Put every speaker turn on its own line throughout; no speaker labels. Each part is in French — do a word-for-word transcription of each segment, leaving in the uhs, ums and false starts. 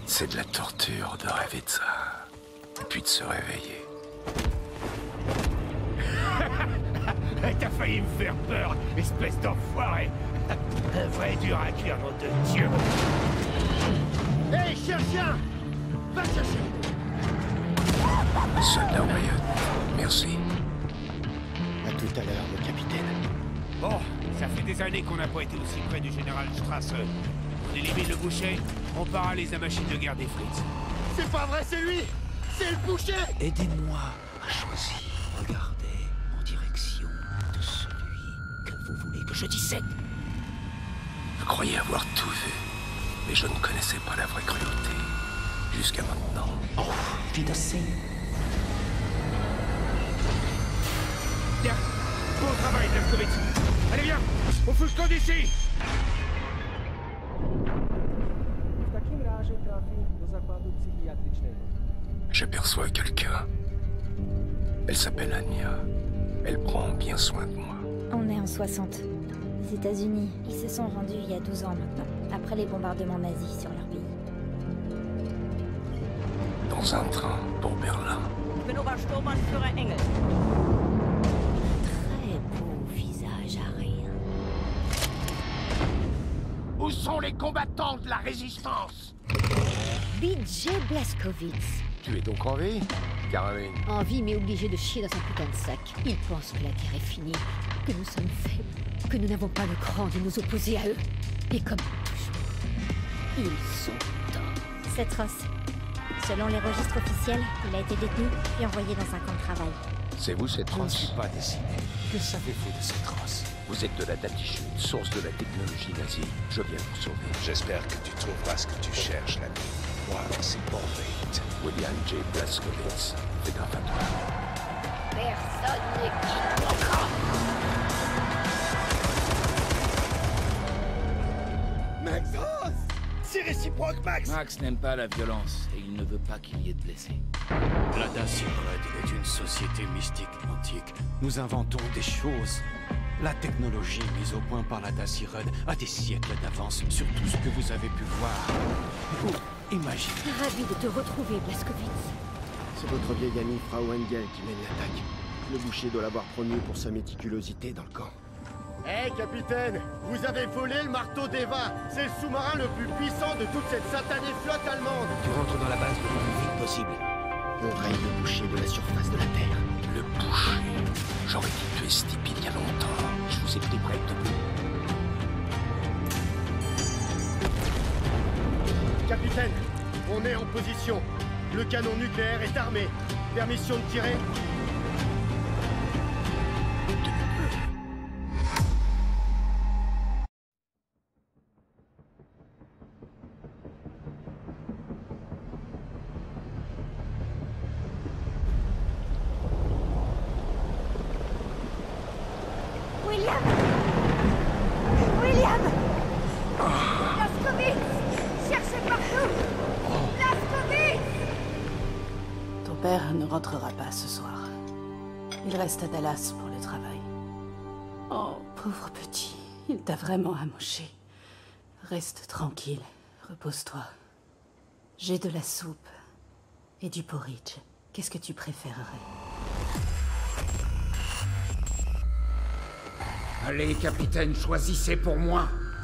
C'est de la torture de rêver de ça, puis de se réveiller.
T'as failli me faire peur, espèce d'enfoiré. Un vrai dur à cuire, nom de Dieu. Hé, hey, chien, va chercher.
Soldat Wyatt, merci.
À tout à l'heure, mon capitaine.
Bon, ça fait des années qu'on n'a pas été aussi près du général Strasse. On élimine le boucher, on paralyse la machine de guerre des Fritz.
C'est pas vrai, c'est lui! C'est le boucher!
Aidez-moi à choisir. Regardez en direction de celui que vous voulez que je dissèque.
Je croyais avoir tout vu, mais je ne connaissais pas la vraie cruauté. Jusqu'à maintenant.
Oh, Wiedersehen.
Bien, bon travail, Blazkowicz. Allez, viens, on fout le camp d'ici.
J'aperçois quelqu'un. Elle s'appelle Anya. Elle prend bien soin de moi.
On est en soixante. Les États-Unis, ils se sont rendus il y a douze ans maintenant, après les bombardements nazis sur leur pays.
Dans un train pour Berlin.
Très beau visage à rien.
Où sont les combattants de la résistance?
B J Blazkowicz.
Tu es donc en vie, Caroline?
En vie, mais obligé de chier dans un putain de sac. Il pense que la guerre est finie, que nous sommes faibles, que nous n'avons pas le cran de nous opposer à eux. Et comme toujours, ils sont dans.
C'est Ross. Selon les registres officiels, il a été détenu puis envoyé dans un camp de travail.
C'est vous, cette
Je ne
Ross?
suis pas décidé. Que savez-vous de cette race?
Vous êtes de la Datichute, source de la technologie nazie. Je viens vous sauver.
J'espère que tu trouveras ce que tu cherches, l'ami. Moi, c'est Bombate.
William J. Blazkowicz. Fais gaffe à toi.
Personne ne quitte mon camp.
Max Ross! C'est réciproque, Max!
Max n'aime pas la violence et il ne veut pas qu'il y ait de blessés.
La Dacia Red est une société mystique antique. Nous inventons des choses. La technologie mise au point par la Dacia Red a des siècles d'avance sur tout ce que vous avez pu voir. Ou imaginer.
Ravi de te retrouver, Blazkowicz.
C'est votre vieille amie Frau Engel qui mène l'attaque. Le boucher doit l'avoir promu pour sa méticulosité dans le camp. Hé, hey, capitaine! Vous avez volé le marteau d'Eva! C'est le sous-marin le plus puissant de toute cette satanée flotte allemande!
Tu rentres dans la base le plus vite possible.
On raye le boucher de la surface de la Terre.
Le boucher. J'aurais dû tuer ce type il y a longtemps. Je vous ai pris près de vous.
Capitaine, on est en position. Le canon nucléaire est armé. Permission de tirer?
William! William! Blazkowicz! Cherchez partout! Blazkowicz!
Ton père ne rentrera pas ce soir. Il reste à Dallas pour le travail. Oh, pauvre petit, il t'a vraiment amoché. Reste tranquille, repose-toi. J'ai de la soupe et du porridge. Qu'est-ce que tu préférerais?
Allez, capitaine, choisissez pour moi.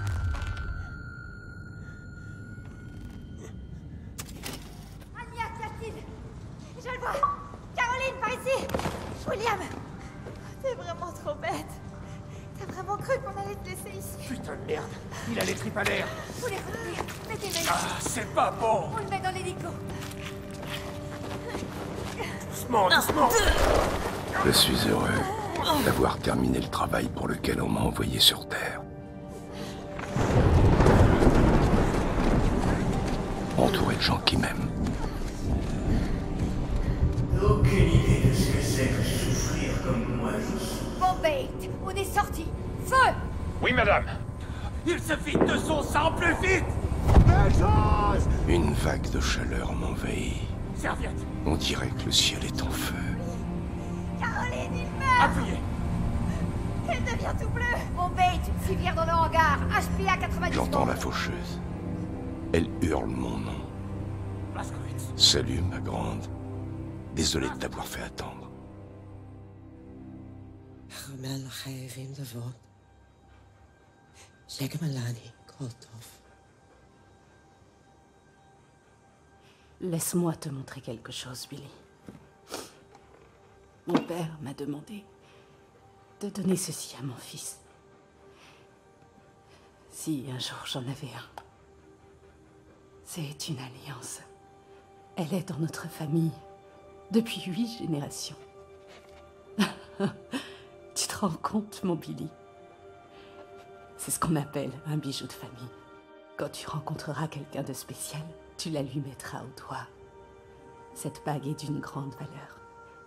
Anya, qu'y a-t-il? Je le vois! Caroline, par ici! William! T'es vraiment trop bête. T'as vraiment cru qu'on allait te laisser ici?
Putain de merde, il a les tripes à l'air.
Faut les retenir. Mettez-le ici.
Ah, c'est pas bon.
On le met dans l'hélico.
Doucement, doucement.
Je suis heureux d'avoir terminé le travail pour lequel on m'a envoyé sur Terre. Entouré de gens qui m'aiment.
Aucune idée de ce que c'est que souffrir comme moi je souffre.
Bombate, on est sorti. Feu!
Oui, madame. Il se vide de son sang plus vite.
Une vague de chaleur m'envahit.
Serviette.
On dirait que le ciel est en feu.
Caroline, il meurt!
Appuyez.
Elle devient tout bleu. Bombate, une civière dans le hangar. H P A quatre-vingt-dix.
J'entends la faucheuse. Elle hurle mon nom.
Blazkowicz.
Salut, ma grande. Désolé de t'avoir fait attendre.
Laisse-moi te montrer quelque chose, Billy. Mon père m'a demandé de donner ceci à mon fils. Si un jour j'en avais un. C'est une alliance. Elle est dans notre famille depuis huit générations. Tu te rends compte, mon Billy? C'est ce qu'on appelle un bijou de famille. Quand tu rencontreras quelqu'un de spécial, tu la lui mettras au doigt. Cette bague est d'une grande valeur.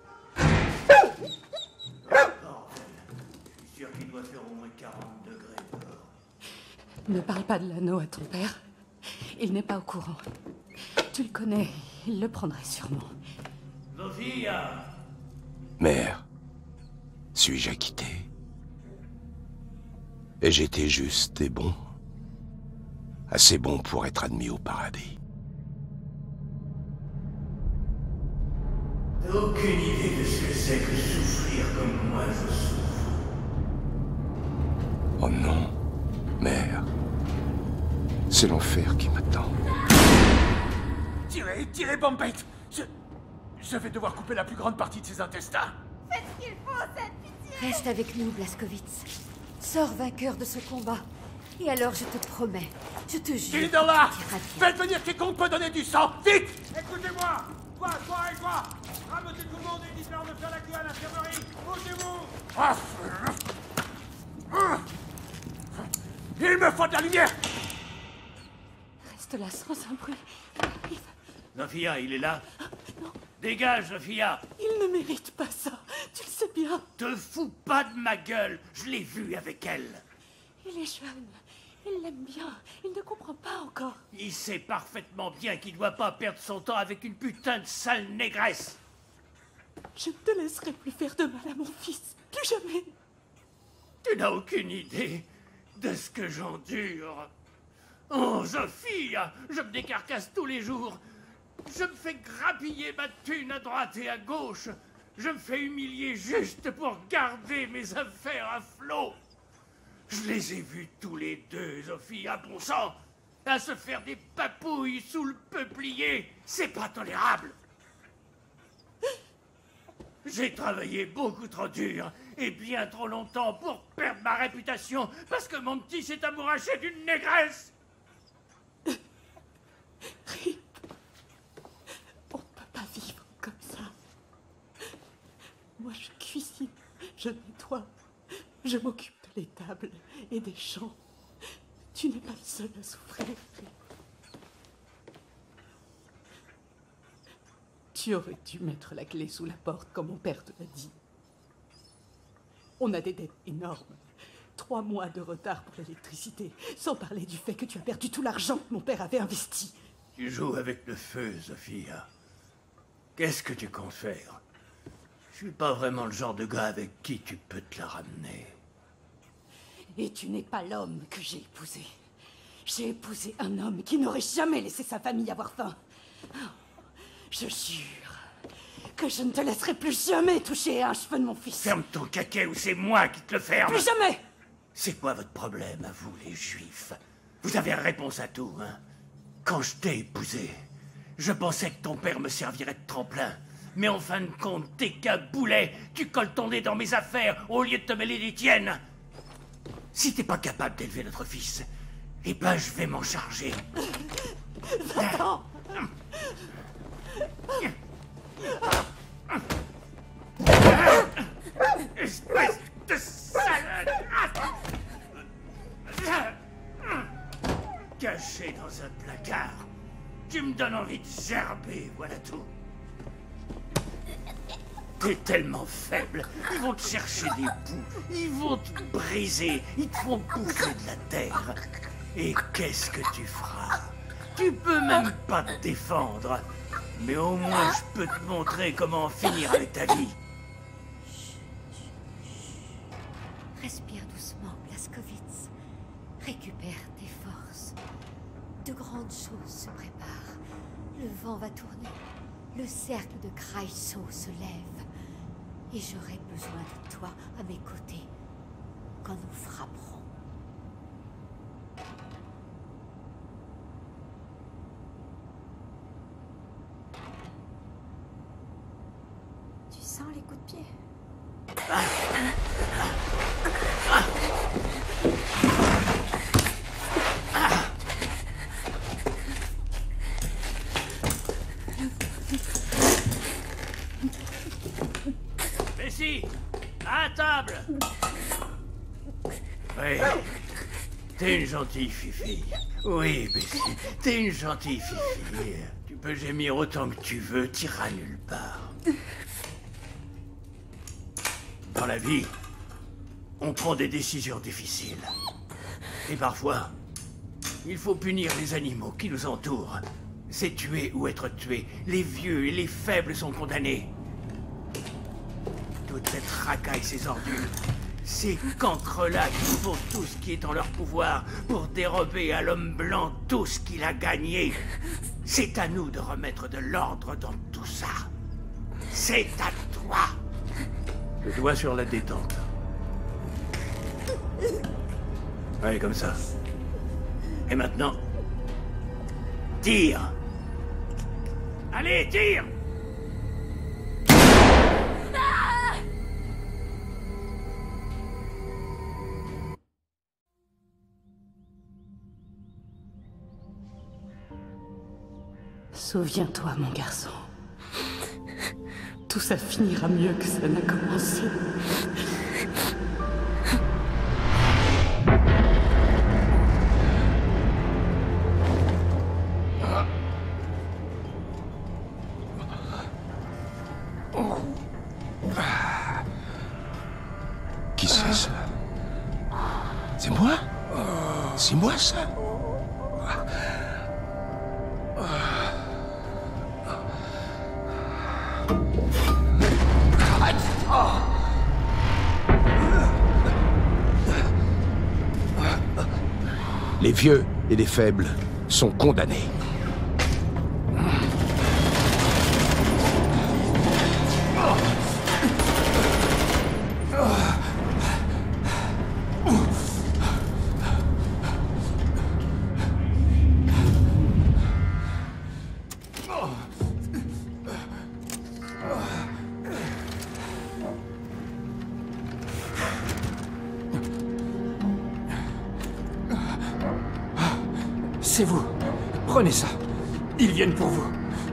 Je suis sûr qu'il doit faire au moins quarante degrés dehors.
Ne parle pas de l'anneau à ton père. Il n'est pas au courant. Tu le connais, il le prendrait sûrement.
Sophia!
Mère, suis-je acquitté? Et j'étais juste et bon? Assez bon pour être admis au paradis.
T'as aucune idée de ce que c'est que souffrir comme moi je souffre.
Oh non, mère. C'est l'enfer qui m'attend.
Tirez, tirez, Bombate! Je... Je vais devoir couper la plus grande partie de ses intestins.
Faites ce qu'il faut, cette pitié!
Reste avec nous, Blazkowicz. Sors vainqueur de ce combat. Et alors, je te promets, je te jure...
Qui est dans là?
tu iras bien.
Faites venir quiconque peut donner du sang! Vite! Écoutez-moi! Toi, toi et toi! Rameutez tout le monde et dites-leur de faire la queue à l'infirmerie! Bougez-vous! Ah. Il me faut de la lumière!
Reste là sans un bruit.
Sophia, il est là?
Non.
Dégage, Sophia!
Il ne mérite pas ça. Tu le sais bien.
Te fous pas de ma gueule! Je l'ai vu avec elle!
Il est jeune. Il l'aime bien. Il ne comprend pas encore.
Il sait parfaitement bien qu'il doit pas perdre son temps avec une putain de sale négresse!
Je ne te laisserai plus faire de mal à mon fils. Plus jamais.
Tu n'as aucune idée de ce que j'endure. Oh, Sophia, je me décarcasse tous les jours. Je me fais grappiller ma thune à droite et à gauche. Je me fais humilier juste pour garder mes affaires à flot. Je les ai vus tous les deux, Sophia, bon sang, à se faire des papouilles sous le peuplier. C'est pas tolérable. J'ai travaillé beaucoup trop dur et bien trop longtemps pour perdre ma réputation parce que mon petit s'est amouraché d'une négresse.
Rip, on ne peut pas vivre comme ça. Moi, je cuisine, je nettoie, je m'occupe de l'étable et des champs. Tu n'es pas le seul à souffrir, Rip. Tu aurais dû mettre la clé sous la porte, comme mon père te l'a dit. On a des dettes énormes. Trois mois de retard pour l'électricité, sans parler du fait que tu as perdu tout l'argent que mon père avait investi.
Tu joues avec le feu, Sophia. Qu'est-ce que tu comptes faire? Je suis pas vraiment le genre de gars avec qui tu peux te la ramener.
Et tu n'es pas l'homme que j'ai épousé. J'ai épousé un homme qui n'aurait jamais laissé sa famille avoir faim. Je jure que je ne te laisserai plus jamais toucher à un cheveu de mon fils.
Ferme ton caquet ou c'est moi qui te le ferme.
Plus jamais!
C'est quoi votre problème, à vous, les juifs? Vous avez réponse à tout, hein? Quand je t'ai épousé, je pensais que ton père me servirait de tremplin. Mais en fin de compte, t'es qu'un boulet. Tu colles ton nez dans mes affaires au lieu de te mêler des tiennes. Si t'es pas capable d'élever notre fils, eh ben je vais m'en charger.
Va-t'en!
Espèce de sale... Caché dans un placard. Tu me donnes envie de gerber, voilà tout. T'es tellement faible. Ils vont te chercher des bouts. Ils vont te briser. Ils te font bouffer de la terre. Et qu'est-ce que tu feras? Tu peux même pas te défendre. Mais au moins, je peux te montrer comment en finir avec ta vie.
Respire doucement, Blazkowicz. Récupère tes forces. De grandes choses se préparent. Le vent va tourner. Le cercle de Kreisau se lève. Et j'aurai besoin de toi à mes côtés quand nous frapperons.
Tu sens les coups de pied?
Bessie, à table. Oui, t'es une gentille fifi. Oui, Bessie, t'es une gentille fifi. Tu peux gémir autant que tu veux, t'iras nulle part. Dans la vie, on prend des décisions difficiles. Et parfois, il faut punir les animaux qui nous entourent. C'est tuer ou être tué. Les vieux et les faibles sont condamnés. Toute cette racaille, ces ordures, ces cancres-là qui font tout ce qui est en leur pouvoir pour dérober à l'homme blanc tout ce qu'il a gagné. C'est à nous de remettre de l'ordre dans tout ça. C'est à toi. Le doigt sur la détente. Ouais, comme ça. Et maintenant, tire. Allez, tire.
Souviens-toi, mon garçon. Tout ça finira mieux que ça n'a commencé.
Qui c'est ça? C'est moi? C'est moi ça? Les vieux et les faibles sont condamnés.
C'est vous. Prenez ça. Ils viennent pour vous.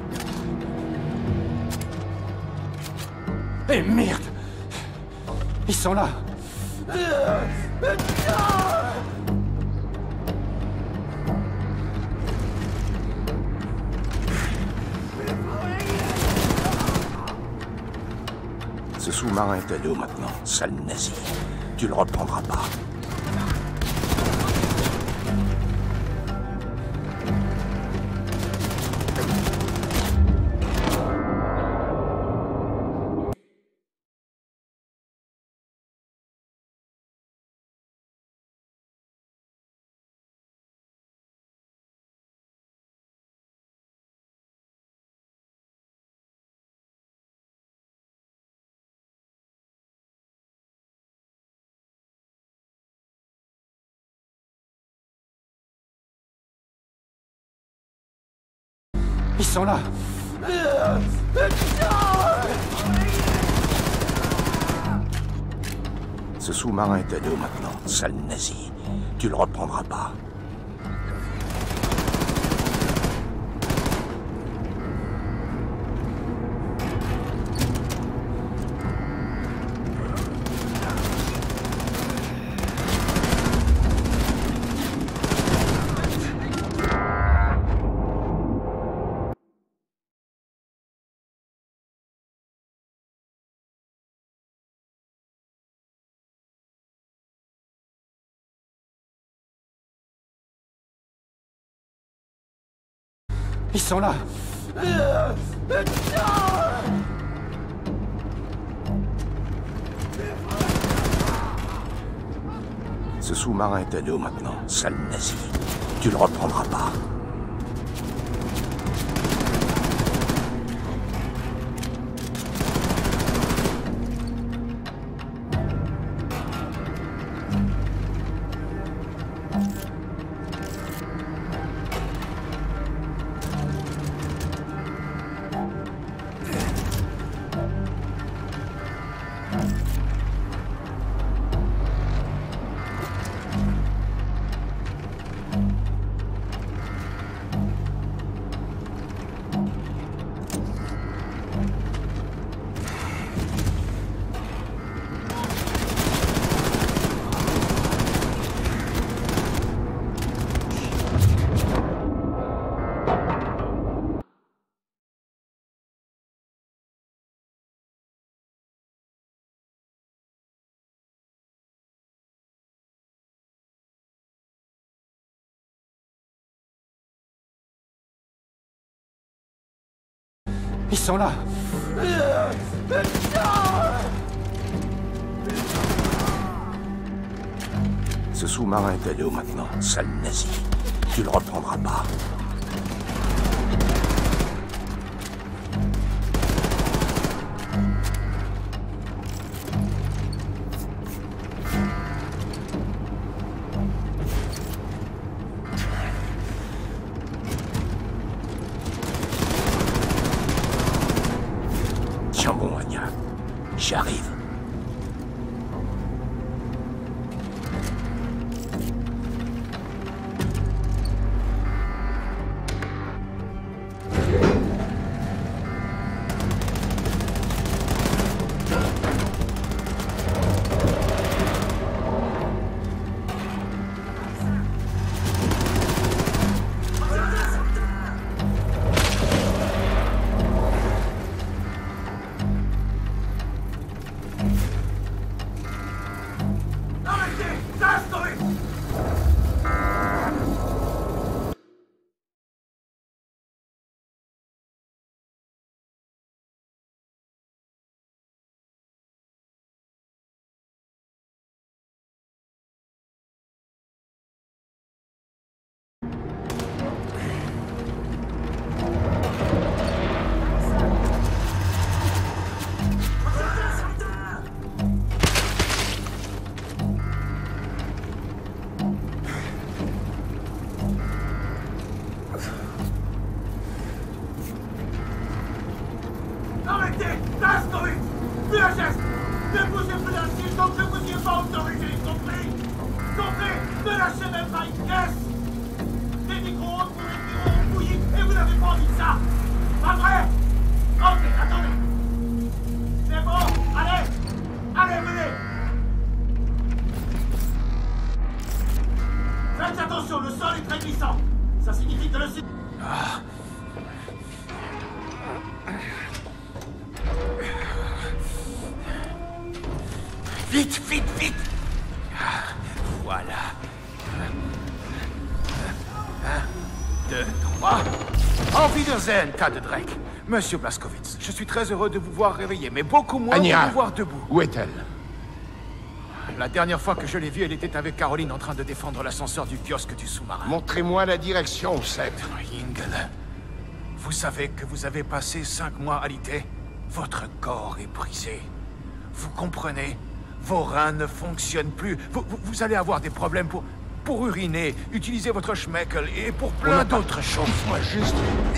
Eh merde! Ils sont là.
Ce sous-marin est à nous maintenant, sale nazi. Tu le reprendras pas.
Ils sont là.
Ce sous-marin est à nous maintenant, sale nazi. Tu le reprendras pas.
Ils sont là.
Ce sous-marin est à nous maintenant, sale nazi. Tu le reprendras pas.
Ils sont là.
Ce sous-marin est à nous maintenant, sale nazi. Tu le reprendras pas. Tiens bon, Anya. J'arrive. Vite, vite, vite! Voilà. Un, deux, trois.
Auf Wiedersehen, tas de Drake. Monsieur Blazkowicz, je suis très heureux de vous voir réveillé, mais beaucoup moins
Anya,
de vous voir debout.
Où est-elle?
La dernière fois que je l'ai vue, elle était avec Caroline en train de défendre l'ascenseur du kiosque du sous-marin.
Montrez-moi la direction, Seth.
Ingle, vous savez que vous avez passé cinq mois alité. Votre corps est brisé. Vous comprenez? Vos reins ne fonctionnent plus. Vous, vous, vous allez avoir des problèmes pour, pour uriner, utiliser votre schmeckel et pour plein d'autres choses.
Moi juste...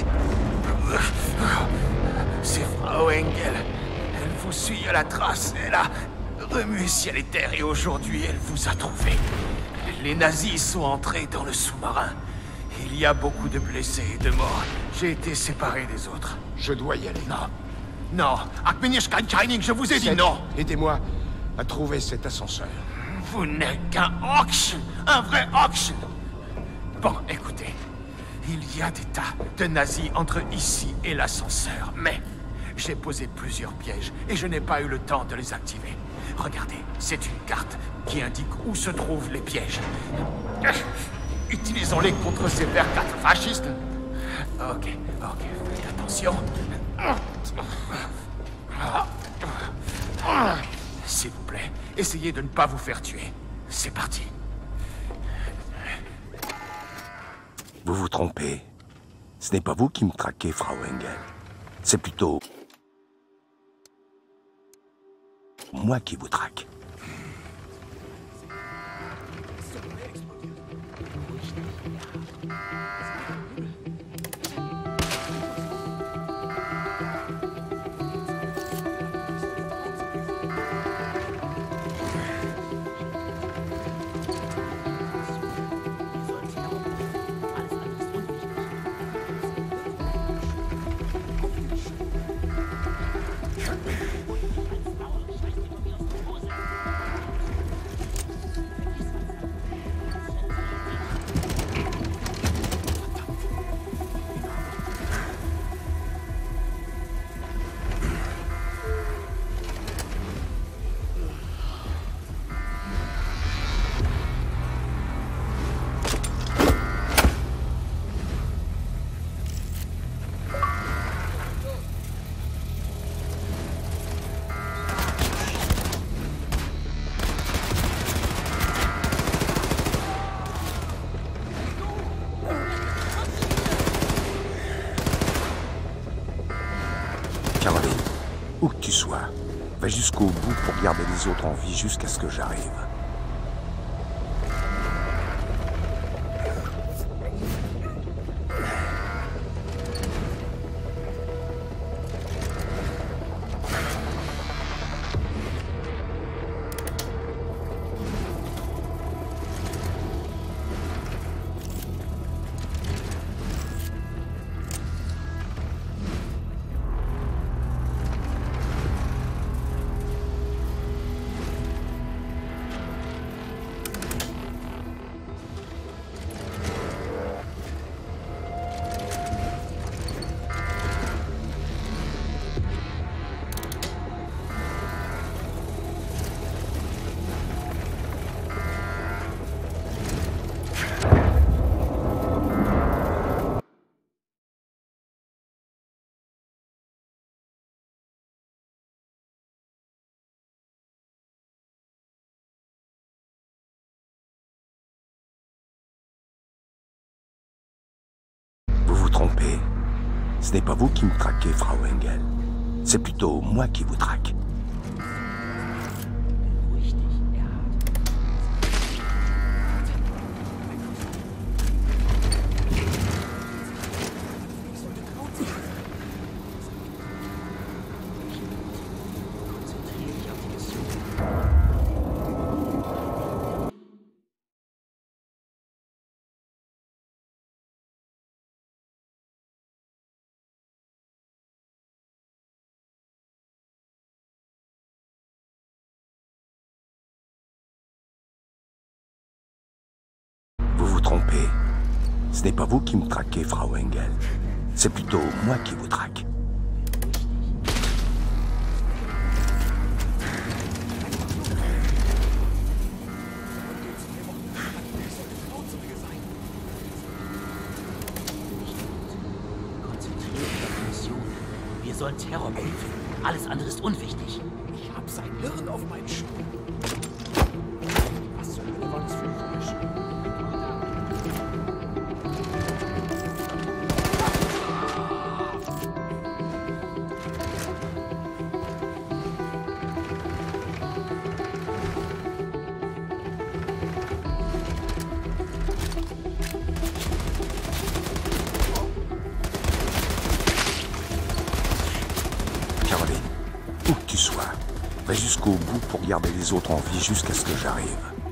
C'est Frau Engel. Elle vous suit à la trace. Elle a remué ciel et terre et aujourd'hui, elle vous a trouvé. Les nazis sont entrés dans le sous-marin. Il y a beaucoup de blessés et de morts. J'ai été séparé des autres.
Je dois y aller.
Non. Non. Akmenish Shining, je vous ai dit
Seth,
non.
Aidez-moi à trouver cet ascenseur.
Vous n'êtes qu'un auction. Un vrai auction. Bon, écoutez. Il y a des tas de nazis entre ici et l'ascenseur, mais j'ai posé plusieurs pièges et je n'ai pas eu le temps de les activer. Regardez, c'est une carte qui indique où se trouvent les pièges. Utilisons-les contre ces vers quatre fascistes. Ok, ok, faites attention. S'il vous plaît, essayez de ne pas vous faire tuer. C'est parti.
Vous vous trompez. Ce n'est pas vous qui me traquez, Frau Engel. C'est plutôt... moi qui vous traque. tu sois, va jusqu'au bout pour garder les autres en vie jusqu'à ce que j'arrive. Vous vous trompez. Ce n'est pas vous qui me traquez, Frau Engel. C'est plutôt moi qui vous traque. Vous vous trompez. Ce n'est pas vous qui me traquez, Frau Engel. C'est plutôt moi qui vous traque.
Wir sollen Terror prüfen. Alles andere ist unwichtig.
Ich hab sein Hirn auf meinen Schuh. Was zur Hölle war das für ein Geräusch?
Caroline, où que tu sois, va jusqu'au bout pour garder les autres en vie jusqu'à ce que j'arrive.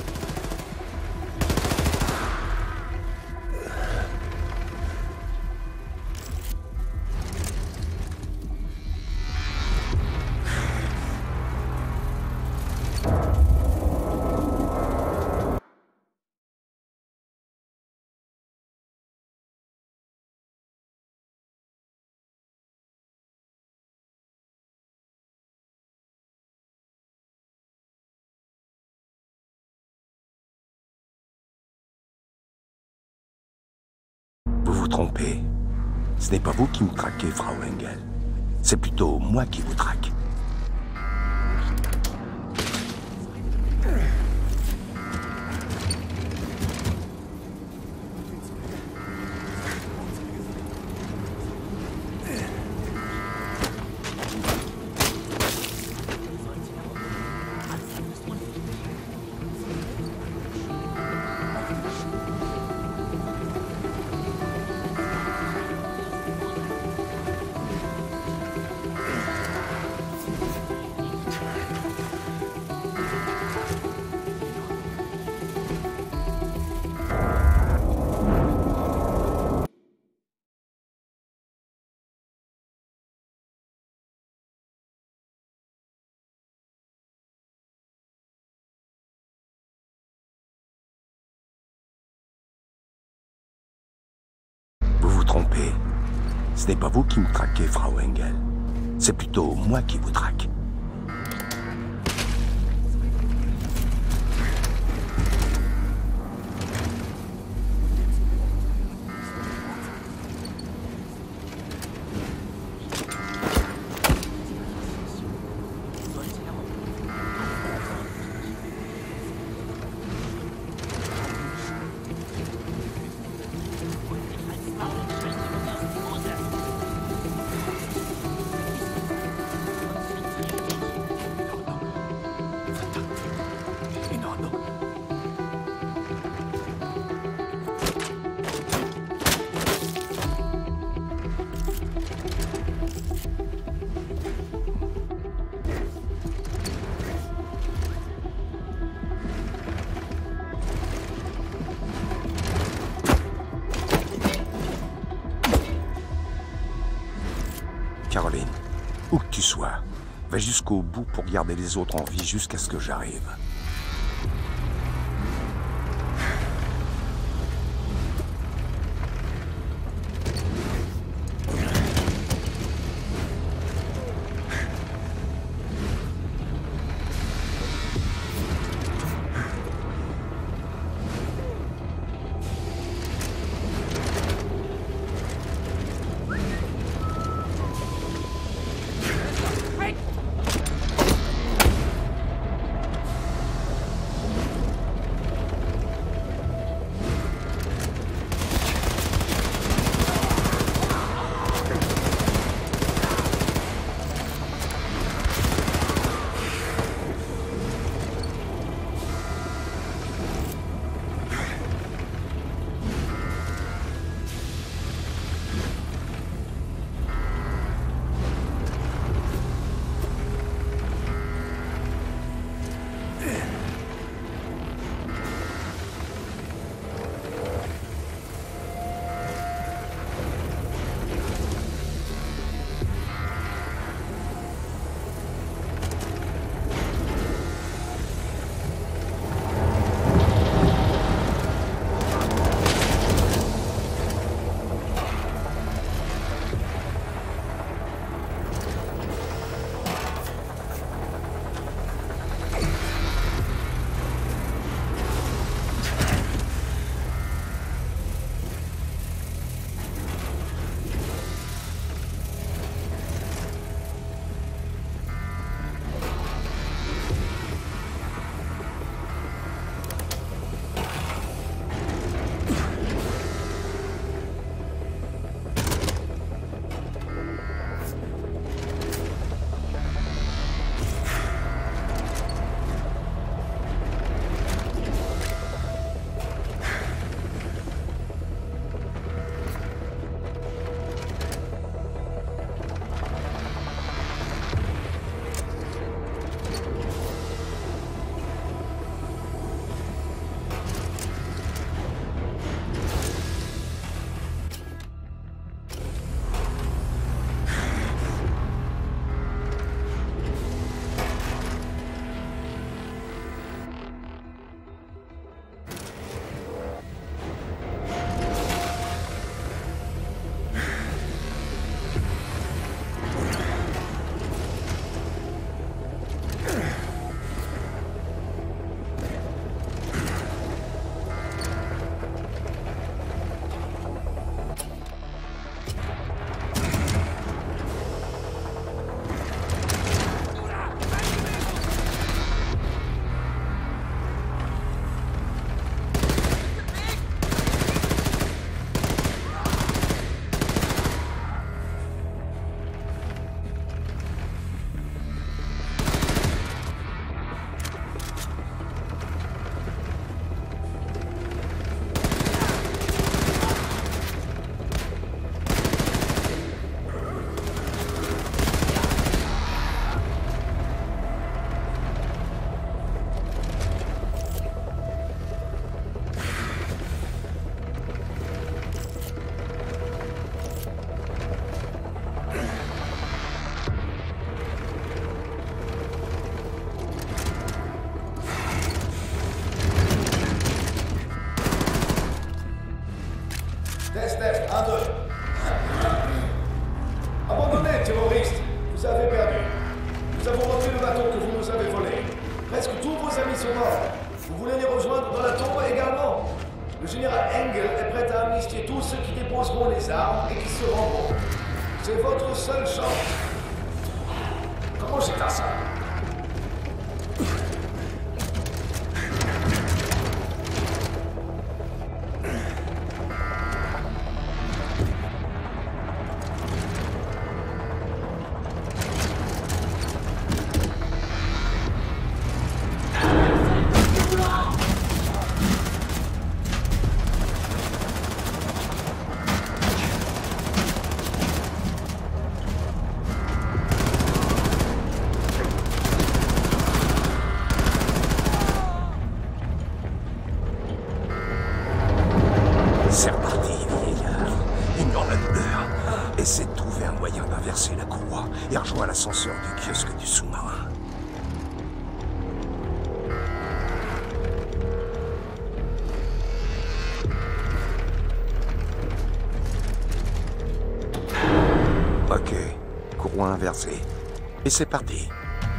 Vous vous trompez. Ce n'est pas vous qui me traquez, Frau Engel. C'est plutôt moi qui vous traque. Vous vous trompez. Ce n'est pas vous qui me traquez, Frau Engel. C'est plutôt moi qui vous traque. Caroline, où que tu sois, va jusqu'au bout pour garder les autres en vie jusqu'à ce que j'arrive.
Test, test, un, deux. Abandonnez, terroristes. Vous avez perdu. Nous avons retenu le bateau que vous nous avez volé. Presque tous vos amis sont morts. Vous voulez les rejoindre dans la tombe également? Le général Engel est prêt à amnistier tous ceux qui déposeront les armes et qui se rendront. C'est votre seule chance. Comment j'éteins ça?
C'est reparti, vieillard. Ignore la douleur. Essaie de trouver un moyen William a versé la courroie et rejoint l'ascenseur du kiosque du sous-marin. Ok, courroie inversée. Et c'est parti.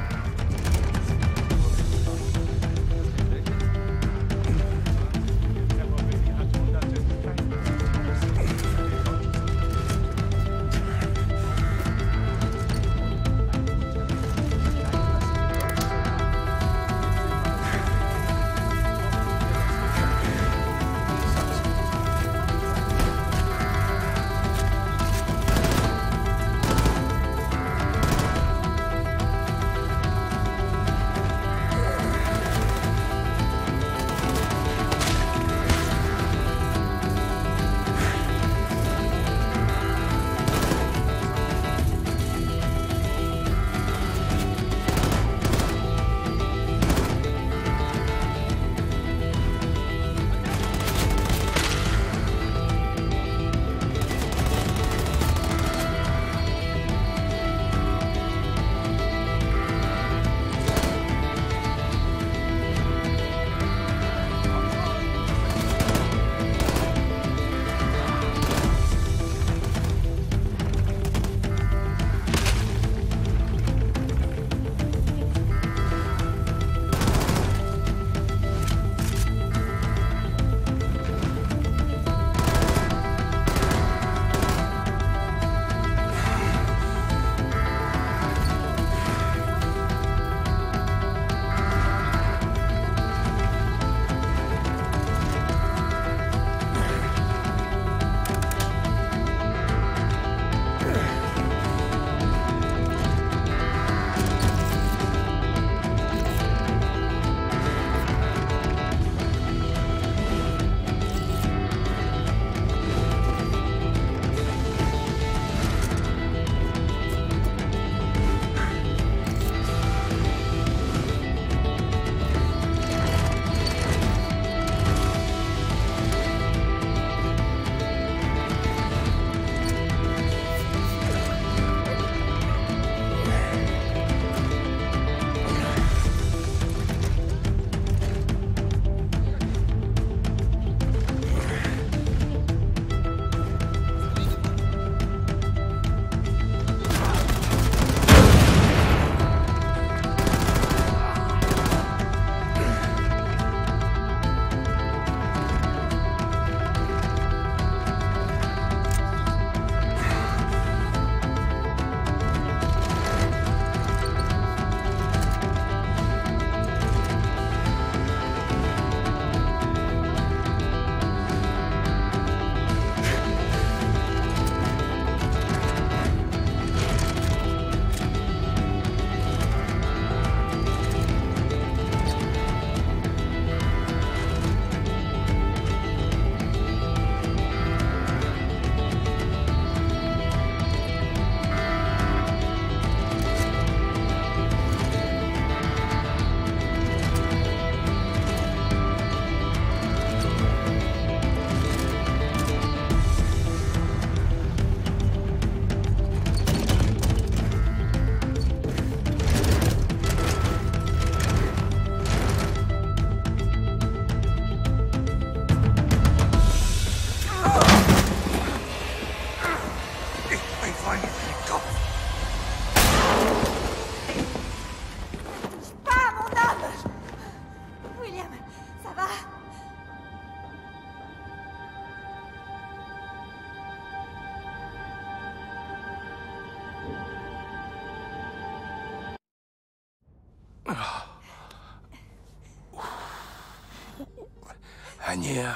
Anya.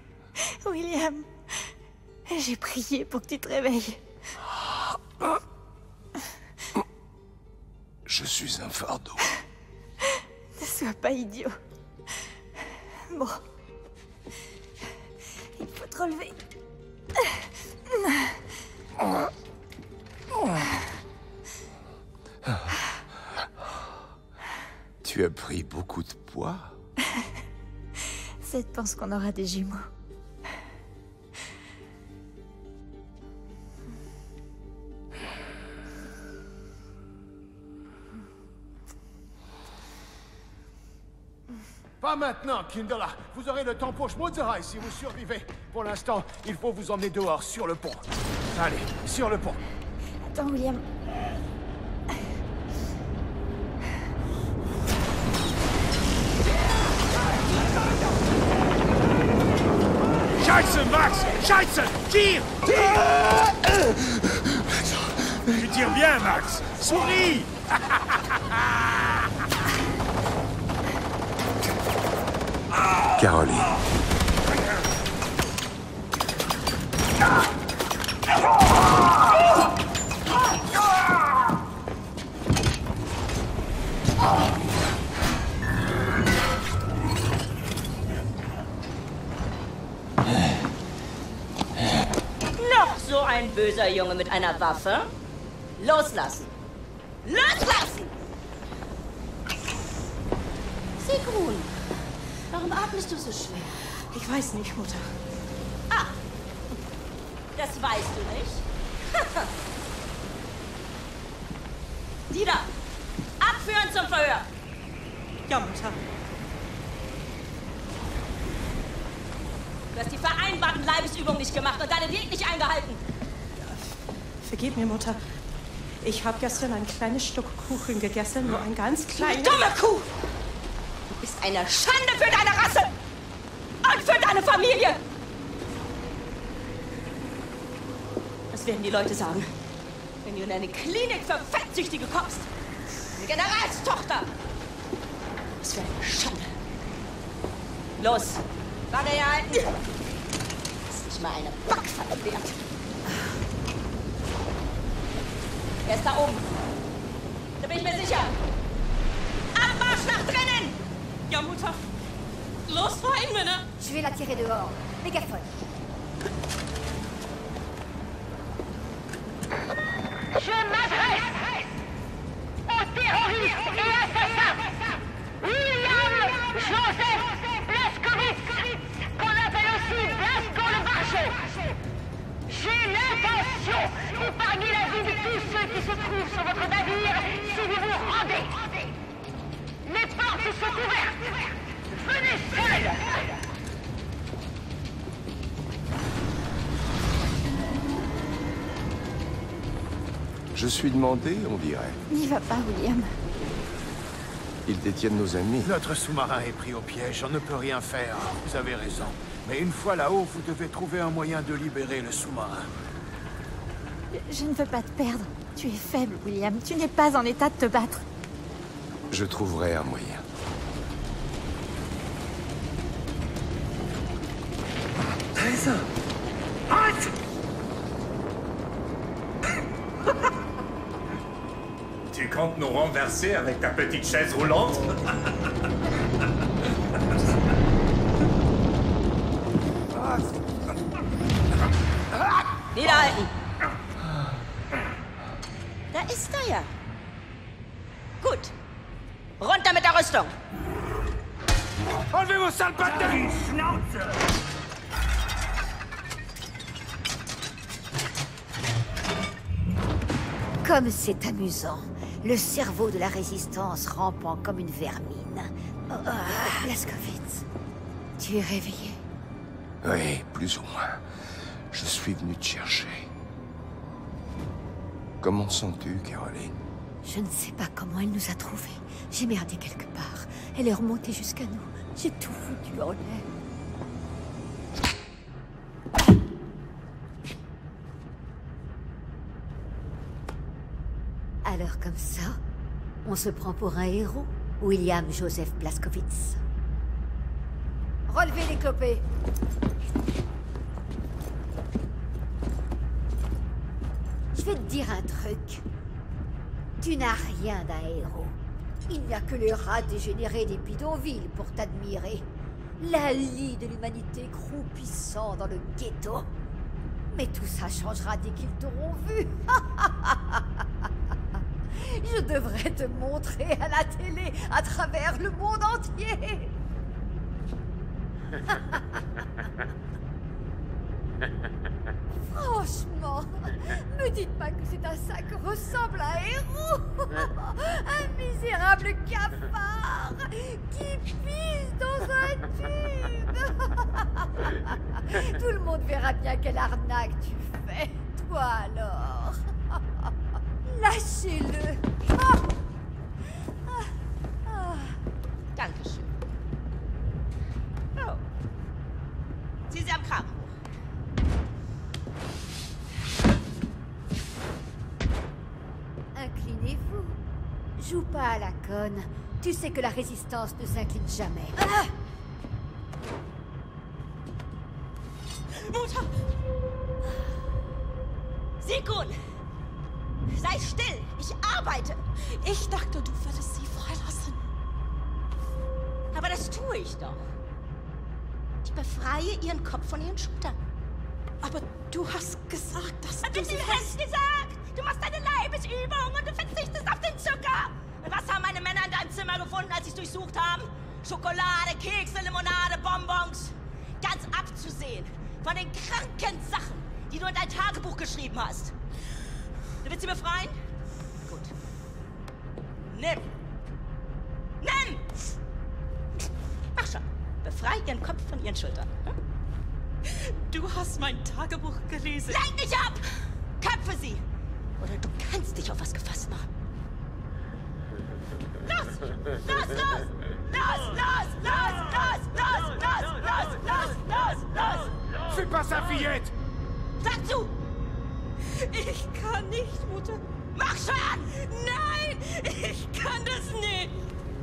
William, j'ai prié pour que tu te réveilles.
Je suis un fardeau.
Ne sois pas idiot. Bon. Il faut te relever.
Tu as pris beaucoup de poids?
Seth pense qu'on aura des jumeaux.
Pas maintenant, Kindala. Vous aurez le temps pour Schmutzerei si vous survivez. Pour l'instant, il faut vous emmener dehors, sur le pont. Allez, sur le pont.
Attends, William.
Scheiße, Max! Scheiße! Tire! Tire! Tu tires bien, Max! Souris!
Caroline.
Noch so ein böser Junge mit einer Waffe? Loslassen! Loslassen!
Sigrun, warum atmest du so schwer?
Ich weiß nicht, Mutter.
Ah, das weißt du nicht? Die da! Abführen zum Verhör!
Ja, Mutter.
Du hast die vereinbarten Leibesübungen nicht gemacht und deine Diät nicht eingehalten.
Vergib mir, Mutter. Ich habe gestern ein kleines Stück Kuchen gegessen, nur ein ganz kleines...
Dumme Kuh! Du bist eine Schande für deine Rasse! Und für deine Familie! Was werden die Leute sagen, wenn du in eine Klinik für Fettsüchtige kommst? Eine Generalstochter! Was für eine Schande! Los! Warte hier halten! Das ist nicht mal eine Backpfanne wert. Er ist da oben. Da bin ich mir sicher. Abmarsch nach drinnen!
Ja, Mutter. Los, rein, Männer!
Je vais la tirer dehors. Mégaphone.
Je m'adresse aux terroristes et assassins William Joseph Blaskowitz, qu'on appelle aussi Blasco le Barjot. J'ai l'intention d'épargner la vie de tous ceux qui se trouvent sur votre navire si vous vous rendez. Les portes sont ouvertes. Venez seuls.
Je suis demandé, on dirait.
N'y va pas, William.
Ils détiennent nos amis.
Notre sous-marin est pris au piège, on ne peut rien faire. Vous avez raison. Mais une fois là-haut, vous devez trouver un moyen de libérer le sous-marin.
Je ne veux pas te perdre. Tu es faible, William. Tu n'es pas en état de te battre.
Je trouverai un moyen.
Teresa! Arrête! Tu comptes nous renverser avec ta petite chaise roulante?
Niederhalten! Da ist er ja. Gut. Runter mit der Rüstung!
Enlevez vos sales batteries! Schnauze!
Comme c'est amusant. Le cerveau de la résistance rampant comme une vermine. Oh, oh, Blaskowitz, tu es réveillé?
Oui, plus ou moins. Je suis venu te chercher. Comment sens-tu, Caroline?
Je ne sais pas comment elle nous a trouvés. J'ai merdé quelque part. Elle est remontée jusqu'à nous. J'ai tout foutu en l'air. Alors comme ça, on se prend pour un héros, William Joseph Blaskowitz. Relevez les clopets. Je vais te dire un truc. Tu n'as rien d'un héros. Il n'y a que les rats dégénérés des bidonvilles pour t'admirer. La lie de l'humanité croupissant dans le ghetto. Mais tout ça changera dès qu'ils t'auront vu. Je devrais te montrer à la télé, à travers le monde entier. Franchement, me dites pas que c'est un sac ressemble à un héros. Un misérable cafard qui pisse dans un tube. Tout le monde verra bien quelle arnaque tu fais. Toi alors. Lâchez-le. Oh.
Dankeschön. Oh. Zieh sie am Kragen hoch.
Inclinez-vous. Joue pas à la conne. Tu sais que la résistance ne s'incline jamais. Ah!
Mutter! Sigrun! Sei still! Ich arbeite!
Ich dachte, du würdest sie freilassen.
Aber das tue ich doch. Ich befreie ihren Kopf von ihren Schultern.
Aber du hast gesagt, dass
Was
du
hast
sie...
du hast gesagt? Du machst eine Leibesübung und du verzichtest auf den Zucker. Und was haben meine Männer in deinem Zimmer gefunden, als sie es durchsucht haben? Schokolade, Kekse, Limonade, Bonbons. Ganz abzusehen von den kranken Sachen, die du in dein Tagebuch geschrieben hast. Du willst sie befreien? Gut. Nimm. Nimm! Mach schon. Befrei ihren Kopf von ihren Schultern. Hm?
Du hast mein Tagebuch gelesen.
Lenk nicht ab! Köpfe sie! Oder du kannst dich auf was gefasst machen. Los! Los, los! Los, los, los, los, los, los, los, los, los, los!
Fais pas ça, fillette!
Sag zu!
Ich kann nicht, Mutter.
Mach schon!
Nein! Ich kann das nicht!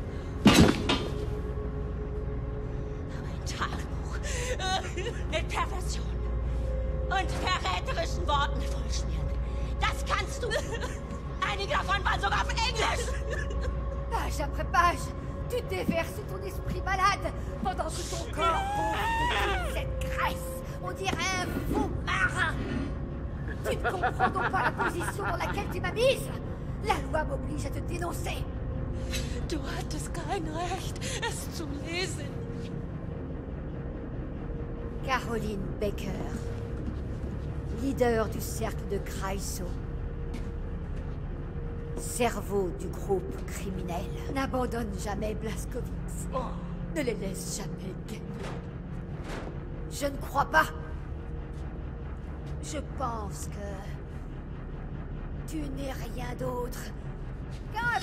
Ein Tagebuch mit Perversion und verräterischen Worten vollschmieren. Das kannst du! Einige davon waren sogar auf Englisch!
Page après page, tu déverses ton esprit malade pendant que ton corps bouffe cette graisse. On dirait un faux marin. Tu ne comprends donc pas la position dans laquelle tu m'as mise. La loi m'oblige à te dénoncer.
Du hattest kein Recht, es zu lesen.
Caroline Baker, leader du cercle de Kreisau. Cerveau du groupe criminel. N'abandonne jamais Blazkowicz. Ne les laisse jamais gagner. Je ne crois pas. Je pense que... tu n'es rien d'autre qu'un...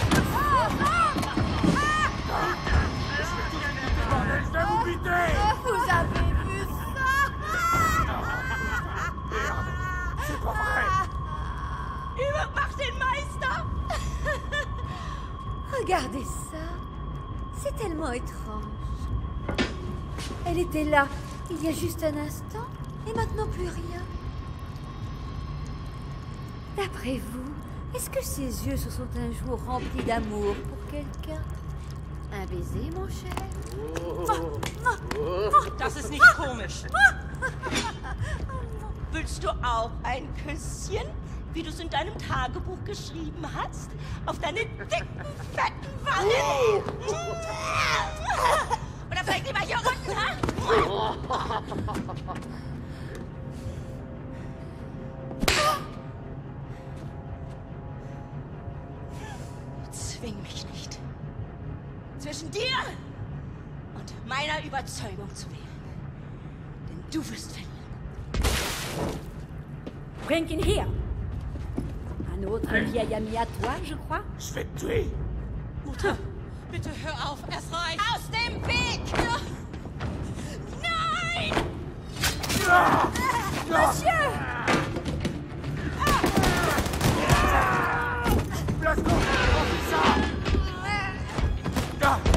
Je vais vous buter!
Vous avez vu ça?
Merde! C'est pas vrai!
Übermach den Meister!
Regardez ça. C'est tellement étrange. Elle était là, il y a juste un instant, et maintenant plus rien. D'après vous, est-ce que ses yeux se sont un jour remplis d'amour pour quelqu'un? Un baiser, mon cher?
Das ist nicht komisch. Willst du auch ein Küsschen, wie du es in deinem Tagebuch geschrieben hast? Auf deine dicken, fetten Wangen? Oder vielleicht lieber hier unten, ha? Zwing mich nicht. Zwischen dir und meiner Überzeugung zu wählen. Denn du wirst verlieren.
Bring ihn hier. Un autre vieil ami à toi, je crois.
Je vais te tuer!
Mutter, bitte hör auf, es reicht.
Aus dem Weg! Nein!
Ah!
Monsieur!
Blasco! On fait ça! Ah!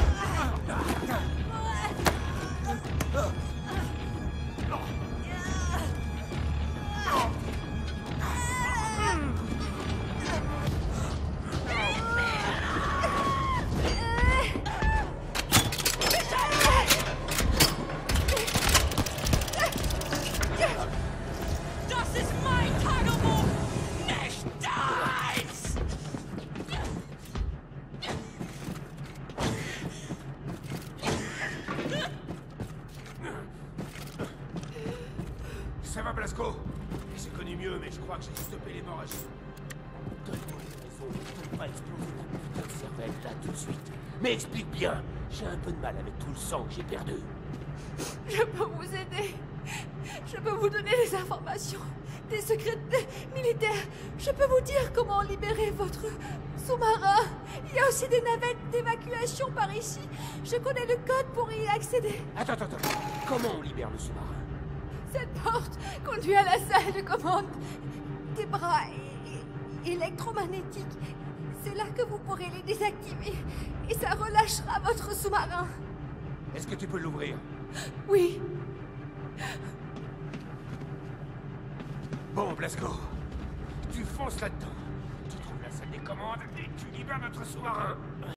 Das
J'ai connu mieux, mais je crois que j'ai stoppé l'hémorragie. Donne-moi une raison, je ne peux pas exploser ta putain de cervelle là tout de suite. Mais explique bien, j'ai un peu de mal avec tout le sang que j'ai perdu.
Je peux vous aider. Je peux vous donner des informations, des secrets militaires. Je peux vous dire comment libérer votre sous-marin. Il y a aussi des navettes d'évacuation par ici. Je connais le code pour y accéder.
Attends, attends, attends. Comment on libère le sous-marin?
Cette porte conduit à la salle de commande. Des bras é- électromagnétiques. C'est là que vous pourrez les désactiver. Et ça relâchera votre sous-marin.
Est-ce que tu peux l'ouvrir?
Oui.
Bon, Blasco. Tu fonces là-dedans. Tu trouves la salle des commandes et tu libères notre sous-marin.